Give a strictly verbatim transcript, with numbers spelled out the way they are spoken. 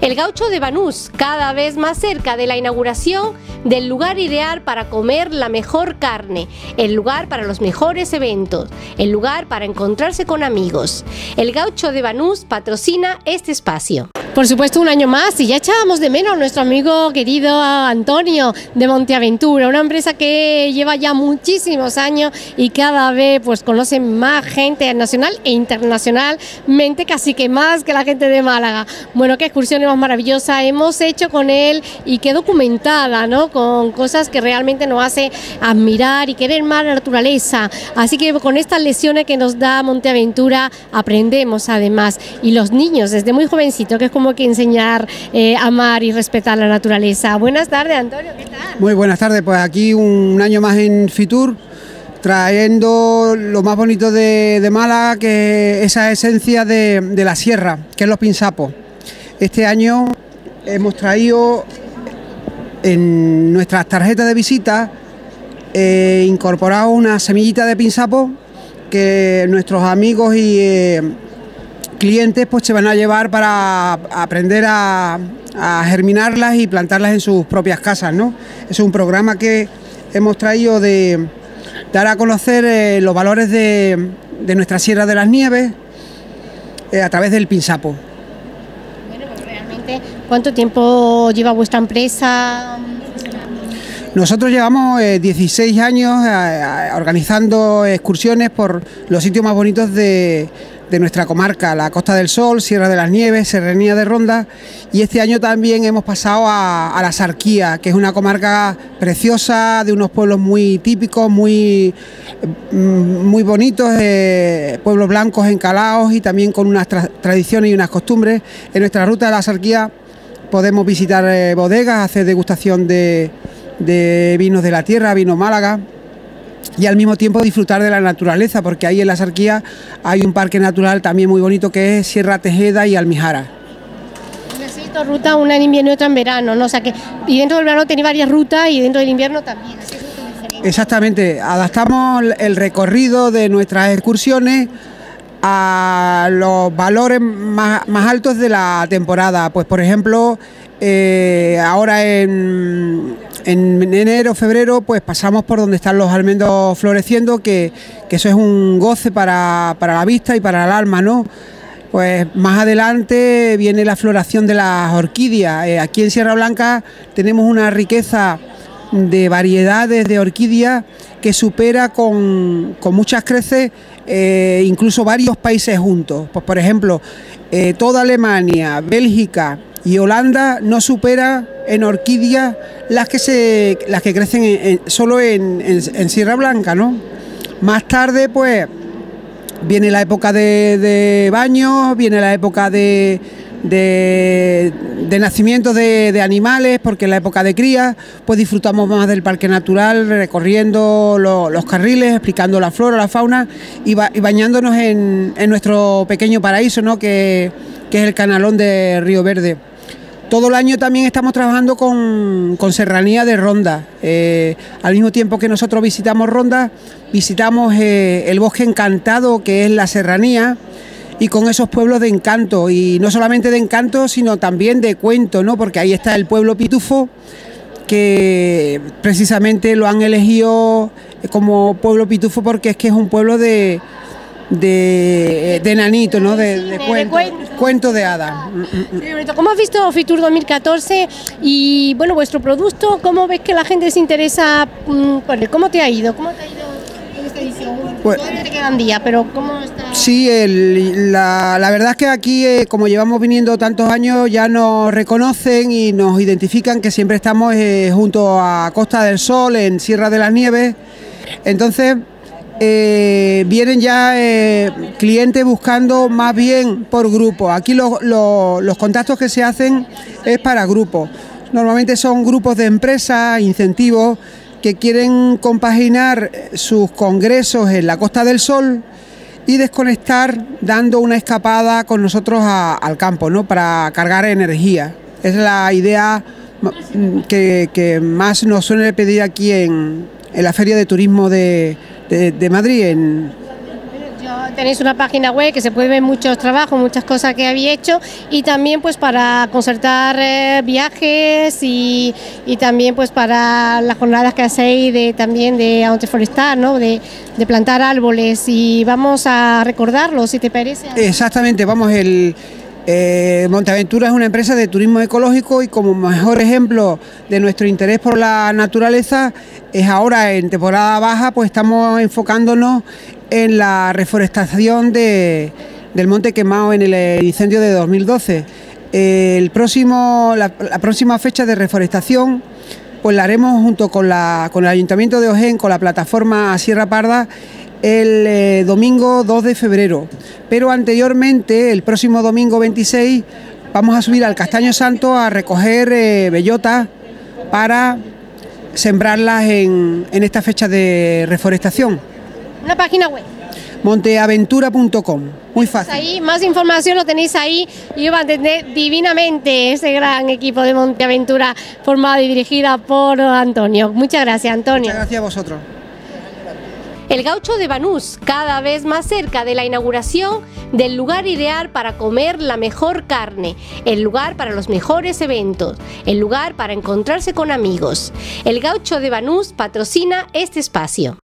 El Gaucho de Banús, cada vez más cerca de la inauguración del lugar ideal para comer la mejor carne, el lugar para los mejores eventos, el lugar para encontrarse con amigos. El Gaucho de Banús patrocina este espacio. Por supuesto, un año más, y ya echábamos de menos a nuestro amigo querido Antonio de Monteaventura, una empresa que lleva ya muchísimos años y cada vez pues conoce más gente nacional e internacionalmente, casi que más que la gente de Málaga. Bueno, qué excursiones más maravillosas hemos hecho con él y qué documentada, ¿no? Con cosas que realmente nos hace admirar y querer más la naturaleza. Así que con estas lecciones que nos da Monteaventura aprendemos además, y los niños desde muy jovencitos, que es como que enseñar eh, a amar y respetar la naturaleza. Buenas tardes, Antonio, ¿qué tal? Muy buenas tardes, pues aquí un año más en Fitur, trayendo lo más bonito de, de Málaga, que es esa esencia de, de la sierra, que es los pinsapos. Este año hemos traído en nuestras tarjetas de visita eh, incorporado una semillita de pinsapo que nuestros amigos y eh, clientes pues se van a llevar para aprender a, a germinarlas y plantarlas en sus propias casas, ¿no? Es un programa que hemos traído de dar a conocer eh, los valores de, de nuestra Sierra de las Nieves eh, a través del pinsapo. Bueno, pues realmente, ¿cuánto tiempo lleva vuestra empresa? Nosotros llevamos eh, dieciséis años eh, organizando excursiones por los sitios más bonitos de, de nuestra comarca, la Costa del Sol, Sierra de las Nieves, Serranía de Ronda, y este año también hemos pasado a, a la Sarquía, que es una comarca preciosa, de unos pueblos muy típicos, muy, muy bonitos, eh, pueblos blancos encalados y también con unas tra tradiciones y unas costumbres. En nuestra ruta de la Sarquía podemos visitar eh, bodegas, hacer degustación de de vinos de la tierra, vino Málaga, y al mismo tiempo disfrutar de la naturaleza, porque ahí en la Sarquía hay un parque natural también muy bonito que es Sierra Tejeda y Almijara. Necesito ruta, una en invierno y otra en verano, ¿no? O sea que, y dentro del verano tenéis varias rutas y dentro del invierno también, así es muy diferente. Exactamente, adaptamos el recorrido de nuestras excursiones a los valores más, más altos de la temporada. Pues por ejemplo, eh, ahora en, en enero, febrero, pues pasamos por donde están los almendros floreciendo, que, que eso es un goce para, para la vista y para el alma, ¿no? Pues más adelante viene la floración de las orquídeas. Eh, aquí en Sierra Blanca tenemos una riqueza de variedades de orquídeas que supera con, con muchas creces eh, incluso varios países juntos. Pues por ejemplo, eh, toda Alemania, Bélgica y Holanda no supera en orquídeas las que se las que crecen en, en, solo en, en, en Sierra Blanca, ¿no? Más tarde pues viene la época de, de baños, viene la época de De, de nacimiento de, de animales, porque en la época de cría pues disfrutamos más del parque natural, recorriendo lo, los carriles, explicando la flora, la fauna y, ba, y bañándonos en, en nuestro pequeño paraíso, ¿no? que, que es el canalón de Río Verde. Todo el año también estamos trabajando con, con Serranía de Ronda. Eh, al mismo tiempo que nosotros visitamos Ronda, visitamos eh, el bosque encantado que es la Serranía, y con esos pueblos de encanto, y no solamente de encanto, sino también de cuento, ¿no? Porque ahí está el pueblo Pitufo, que precisamente lo han elegido como pueblo Pitufo porque es que es un pueblo de, de, de enanito, ¿no? De, de, de cuento, cuento. cuento de hadas. ¿Cómo has visto Fitur dos mil catorce y bueno, vuestro producto? ¿Cómo ves que la gente se interesa por él? ¿Cómo te ha ido? ¿Cómo te ha ido en esta edición? Pues, todavía te quedan días, pero ¿cómo está? Sí, el, la, la verdad es que aquí, eh, como llevamos viniendo tantos años, ya nos reconocen y nos identifican que siempre estamos eh, junto a Costa del Sol, en Sierra de las Nieves. Entonces, eh, vienen ya eh, clientes buscando más bien por grupo. Aquí lo, lo, los contactos que se hacen es para grupos. Normalmente son grupos de empresas, incentivos, que quieren compaginar sus congresos en la Costa del Sol y desconectar dando una escapada con nosotros a, al campo, ¿no? Para cargar energía. Es la idea que, que más nos suele pedir aquí en, en la Feria de Turismo de, de, de Madrid. En... Yo, Tenéis una página web que se puede ver muchos trabajos, muchas cosas que habéis hecho y también pues para concertar eh, viajes y, y también pues para las jornadas que hacéis de, también de agroforestal, ¿no? De, de plantar árboles y vamos a recordarlo, si te parece. Exactamente, vamos, el eh, Monteaventura es una empresa de turismo ecológico y como mejor ejemplo de nuestro interés por la naturaleza es ahora en temporada baja, pues estamos enfocándonos en la reforestación de, del Monte Quemado en el incendio de dos mil doce. El próximo, la, la próxima fecha de reforestación pues la haremos junto con, la, con el Ayuntamiento de Ojén, con la plataforma Sierra Parda, el eh, domingo dos de febrero. Pero anteriormente, el próximo domingo veintiséis, vamos a subir al Castaño Santo a recoger eh, bellotas para sembrarlas en, en esta fecha de reforestación. Una página web. monteaventura punto com, muy fácil. Ahí, más información lo tenéis ahí y va a entender divinamente ese gran equipo de Monteaventura formado y dirigida por Antonio. Muchas gracias, Antonio. Muchas gracias a vosotros. El Gaucho de Banús, cada vez más cerca de la inauguración del lugar ideal para comer la mejor carne, el lugar para los mejores eventos, el lugar para encontrarse con amigos. El Gaucho de Banús patrocina este espacio.